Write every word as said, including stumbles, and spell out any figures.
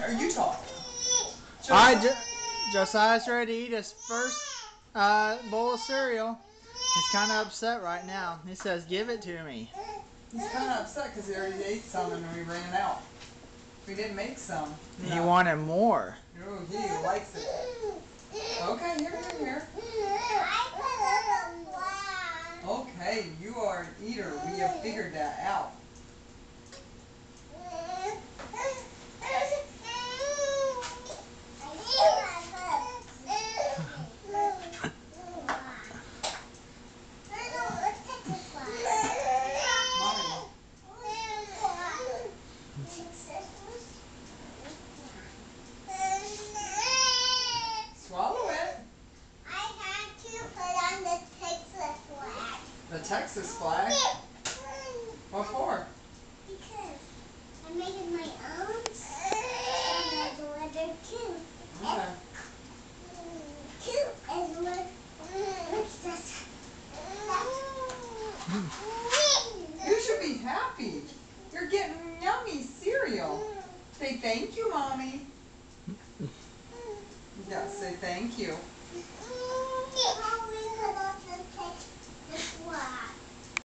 Are you talking? All right, jo Josiah's ready to eat his first uh, bowl of cereal. He's kind of upset right now. He says, "Give it to me." He's kind of upset because he already ate some and we ran out. We didn't make some. He No. wanted more. Oh, he likes it. Okay, here, here, here. Okay, you are an eater. We have figured that out. Swallow it. I had to put on the Texas flag. The Texas flag? What for? Because I'm making my own and there's a letter two. Okay. Two is what makes this. You should be happy. You're getting yummy cereal. Say thank you, Mommy. Yeah, say thank you.